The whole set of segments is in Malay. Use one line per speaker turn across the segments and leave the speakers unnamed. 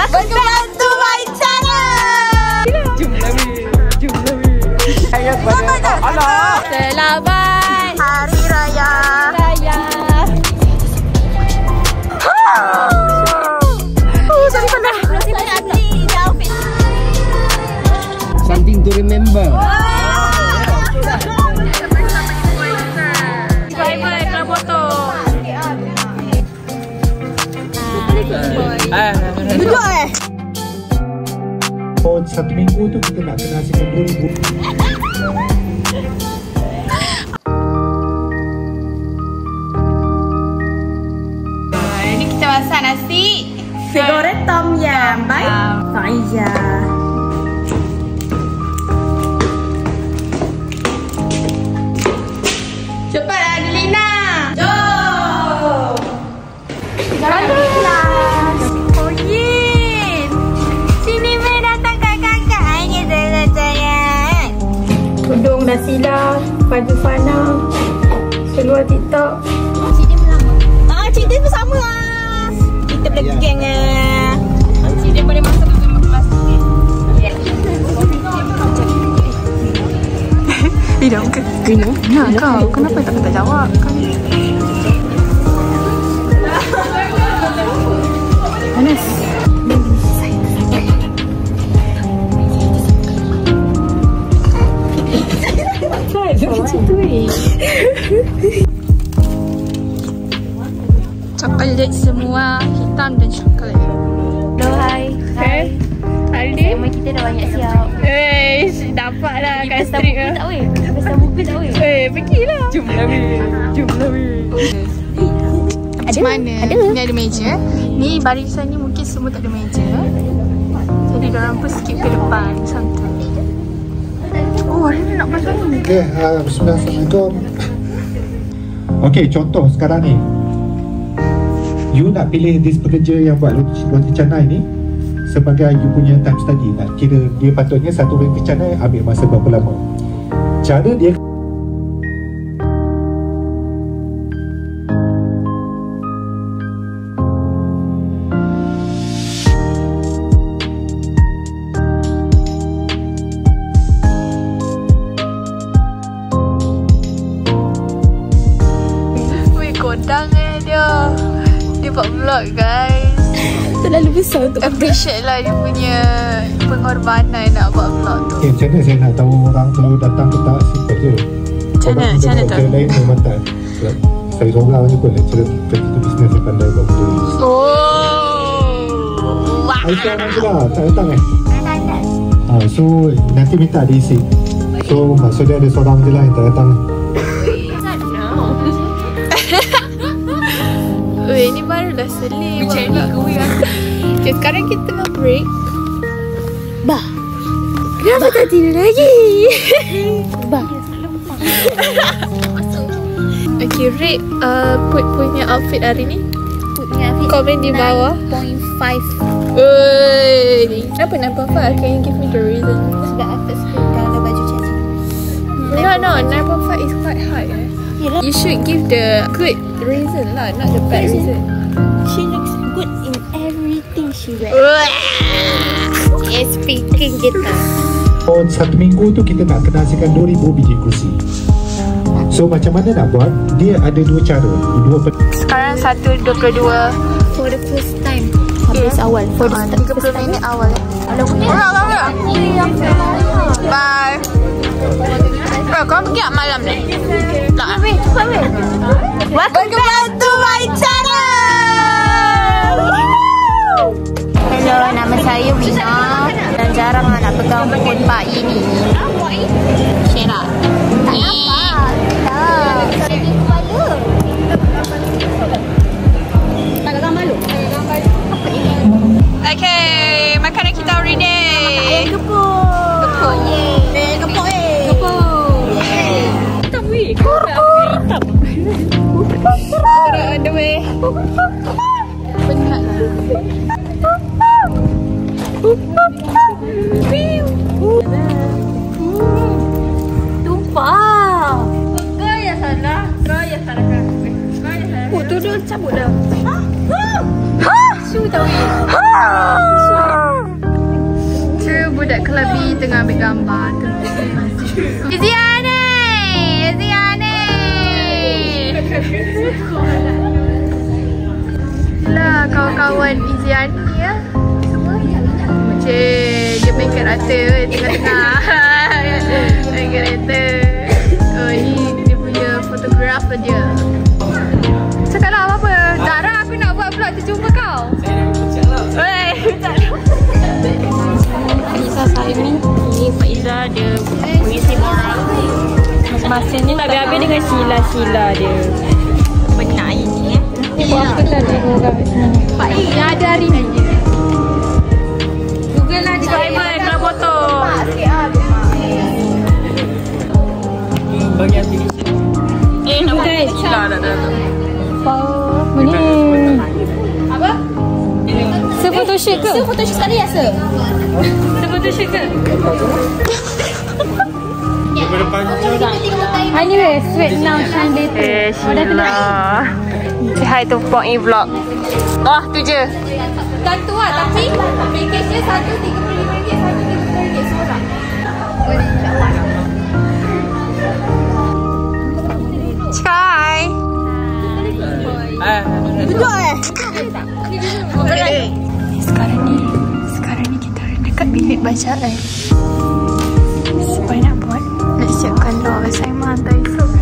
Berkebantu my channel.
Jom lebih. Ayo pada Allah.
Selamat Hari Raya.
Something to remember.
Duduk
Oh, 1 minggu tu kita nak kena hasilkan 2,000.
Ini kita masak nasi goreng tom yum by Faiza. Cepat Adelina. Jom. Jangan kelas. Oh Yin. Sini Mei datang kakak. Hanya sayang. Tudung dah silang. Baju Fana. Seluar TikTok. Cik dia lama. Cik dia pun sama lah. Kita boleh geng lah. Cik dia boleh masuk ke kelas.
Tidak ke? Kena. Nah kau, kenapa tak kata jawab? Panas. Coklat semua hitam dan coklat.
Hello, hai.
Hai. Aldi.
Semua kita dah banyak siap.
Dapatlah kat
Pesta
street
buku
ke.
tak weh? Pesta buku tak weh?
Pergilah. Jom lebih. Macam mana?
Ada.
Ni ada meja. Ni barisan ni mungkin semua tak ada meja. Jadi diorang pun skip ke depan macam tu. Oh, hari ni nak pasal ni.
Okey, Assalamualaikum. Okey, contoh sekarang ni. You nak pilih this pekerja yang buat roti canai ni sebagai you punya time study. Nak kira dia patutnya satu roti canai ambil masa berapa lama. Cara dia
Kodang dia. Dia buat vlog guys.
Terlalu besar untuk
Appreciate lah dia punya pengorbanan nak buat vlog tu.
macam mana saya nak tahu orang tu datang ke tak? Simple je.
Macam mana tu?
Lecturer lain memang tak. Saya seorang je pun lecturer itu bisnes yang pandai buat benda ni.
Wah.
Aisyah nanti lah, tak datang so nanti minta diisi. So maksudnya ada seorang je lah yang tak datang.
Weh, ni barulah selim. Macam ni kuih aku. Okay, sekarang kita tengah break.
Bah.
Kenapa tak tidur lagi?
Bah.
Okay, rate Put punya outfit hari ni.
Punya
Komen di bawah.
9.5.
Wey, kenapa 9.5? Can you give me the reason?
Sebab aku suka kalau baju cantik.
No, 9.5 is quite high.
Yelah.
You should give the good reason lah, not the bad reason.
She looks good in everything she wears.
Yes, speaking gitu.
Oh, 1 minggu tu kita nak kena hasilkan 2,000 biji kursi. So macam mana nak buat? Dia ada 2 cara.
Sekarang 1.22.
For the first time. Habis awal. For the
30 minit awal. Bye. Kau pergi tak malam ni? Tak.
Cepat weh.
Berkebantu my channel.
Hello, nama saya Wina. Dan jarang nak pegang phone Pak ini. Sheila. Tak. Saya di kepala. Tak gagal malu. Apa ini?
Okay, makanan kita hari ni.
Ayam gepuk. Gepuk. Gepuk. Hitam weh. Hitam.
Ada weh. Penat lah.
Tumpah.
Kau yang salah. Kau yang salah kan. Oh, tu dia cabut dah. Ha? Su tahu. Ha? rata tengah-tengah. Naik kereta. Oh, ni dia punya fotografer dia. Cakap lah apa-apa. Zara, aku nak buat vlog terjumpa kau. Wey, Faiza saya ni. Ni Faiza dia mengisi moral. Masing-masing ni tak habis-habis dengan sila-sila dia. Benar ini buat apa tadi orang Pak I ada hari ni. Google lah Simon nak foto.
Bagi ambil
Nak buat sila dah. Ni apa? Photoshoot ke? Photoshoot sekali ya, sir? Photoshoot ke? Anyway, sweet now, shine later. Sheila. Say hi to Pok In Vlog. Oh, tu je. Tentu lah, tapi package dia satu RM35, satu RM30 seorang. Cakap hi. Betul Sekarang ni kita ada dekat bilik bacaan. Supaya nak buat, nak siapkan law assignment hantar esok.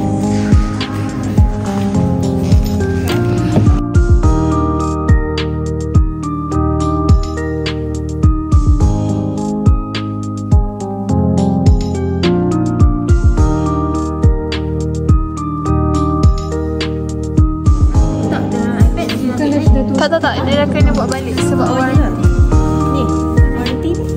Tak, dia dah kena buat balik sebab orang ni. Warranty ni.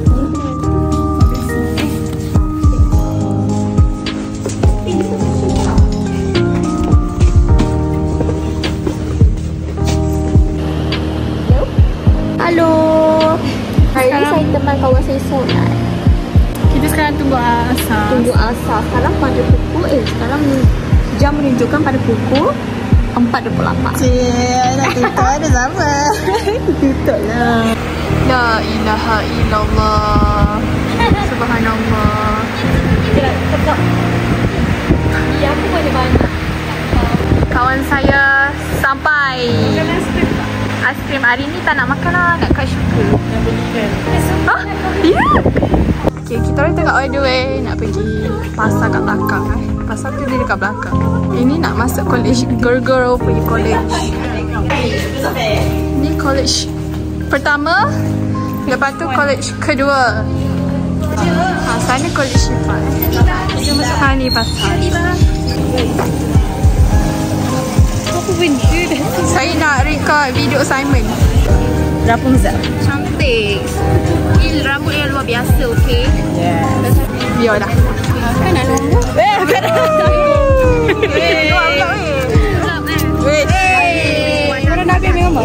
Halo. Hari ni saya teman kawan saya Sonat. Kita sekarang tunggu asar. Sekarang pada pukul sekarang jam menunjukkan pada pukul 4.28. Cik, nak tutup ada sama. Tutup lah. La ilaha illallah. Subhanallah. Tetap. Ya, aku banyak-banyak. Kawan saya sampai. Aiskrim hari ni tak nak makan lah. Nak kat syukur. Nak belikan. Hah? Ya? Okay, kita orang tengok on the way. Nak pergi pasar kat belakang. Pasar tu dia dekat belakang. Ini nak masuk college. Girl pergi college. Ni college pertama. Lepas tu college kedua. Sana college Syifa. Ha ni pasar. Apa benda dah? Saya nak record video assignment. Rapunzel. Cantik. Ini rambut yang luar biasa, okey? Yeah. Biarlah. Kan nak nombor? Kan. Mana nak ambil gambar?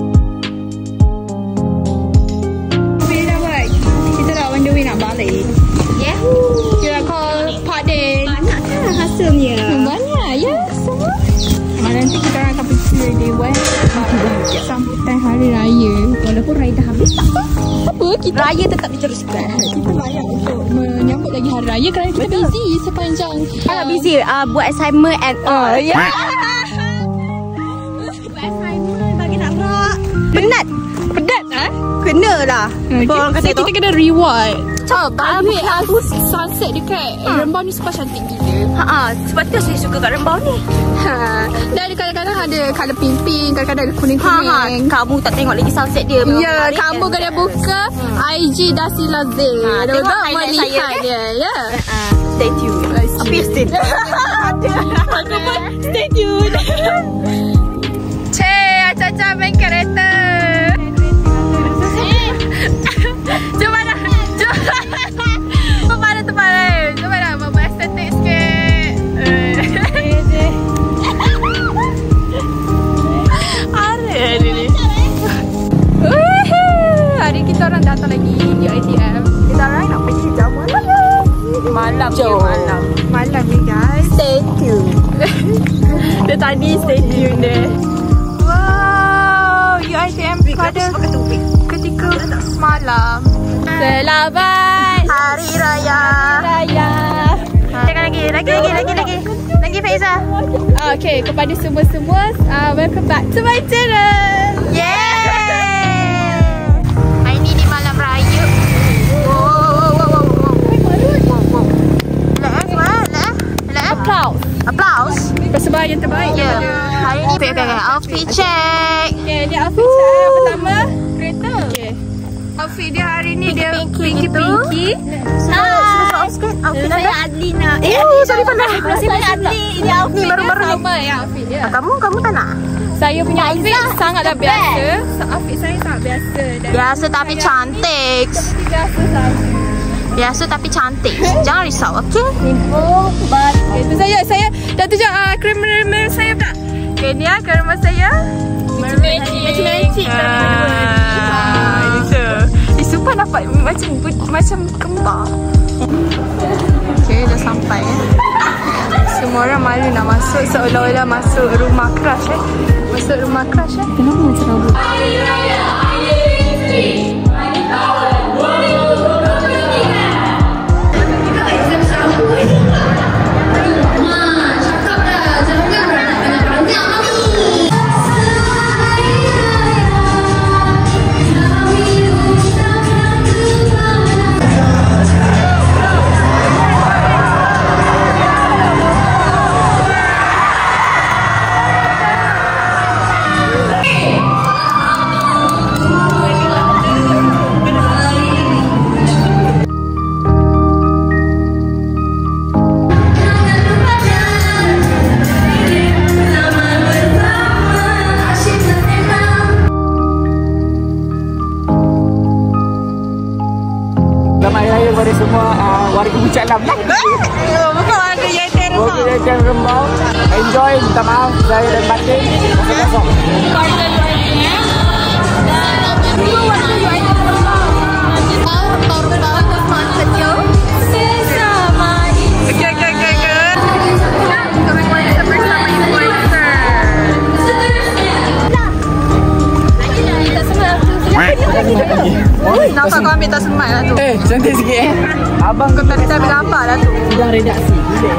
Bila dah buat, kita dah on the way nak balik. Yeah. Kita call Pak Den. Banyaklah hasilnya. Banyak, ya. Semua. Nanti kita orang akan pergi day one. Sambutan hari raya. Walaupun raya dah habis, tak apa. Raya tetap diteruskan. Kita layak untuk menyambut lagi hari raya kerana kita busy sepanjang. Busy buat assignment and all. Ya. Buat assignment bagi nak gerak. Penat kena lah. Orang kata kita kena reward. Baik aku sunset dekat Rembau ni super cantik gila. Sebab tu saya suka kat Rembau ni. Dan kadang-kadang ada colour pink, kadang-kadang ada kuning-kuning. Kamu tak tengok lagi sunset dia. Ya, kamu kena buka IG Dasila Zin. Tengok melihat dia. Ya. Stay tuned. Stay tuned. Cik, Caca main kereta. Jom mana? Jom mana tempat lain? Jom mana? Buat estetik sikit. Hari ni. Hari kita orang datang lagi di ITM. Kita orang nak pergi jam malam. Malam ni guys. Stay tuned. Dia tadi stay tuned deh. Wow, UiTM pada ketika malam. Selamat Hari Raya. Jangan lagi Faiza. Okay, kepada semua, welcome back to my channel. Yeah. Hari ni di malam raya. Wow.
yang terbaik.
Ya. Hari ni outfit check.
Okay, ni outfit check yang pertama. Kereta. Okay. Outfit dia hari ni dia pinky.
Outfit saya Adlina.
Sorry pandai.
Saya Adli. Ini outfit
baru-baru ni. Sama ya outfit dia.
Kamu tak nak?
Saya punya outfit sangatlah biasa. Outfit saya sangat biasa.
Biasa tapi cantik.
Seperti biasa saja.
Biasa tapi cantik. Jangan risau, okey?
Okay, tu saya dah tunjuk kamera saya tak? Okay, ni kamera saya. Magic. Super dapat macam kembar. Okay, dah sampai Semua orang malu nak masuk seolah-olah masuk rumah crush Masuk rumah crush Kenapa macam rambut?
Selamat Hari Raya kepada semua warga Puncak Lam lah.
Bukan ada Yayasan Rembau.
Warga Yayasan Rembau. Enjoy, minta maaf saya dan batin. Kosong-kosong.
Nampak kau ambil tas semat lah tu.
Cantik sikit Abang
Kau tak ambil gambar lah tu.
sudah redaksi.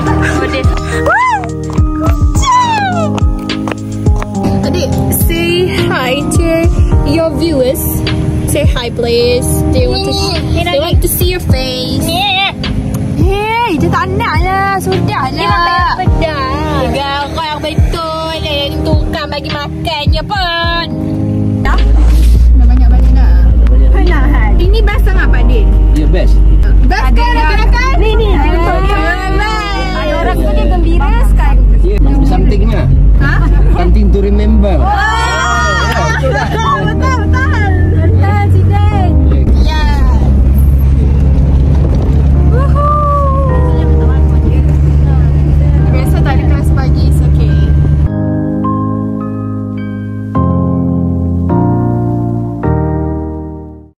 Adik, say hi to your viewers. Say hi, please. They want to see your face.
Hey, dia tak nak lah. Sudah lah.
Pedas. Garang betul. Yang tukang bagi makan je pun.
Dah banyak-banyak dah. Ini best sangat Pak Din.
Ya, best.
Best kan rakan-rakan? Ni. Ada orang tu dia gembira sekali.
Ya, something lah. Something to remember.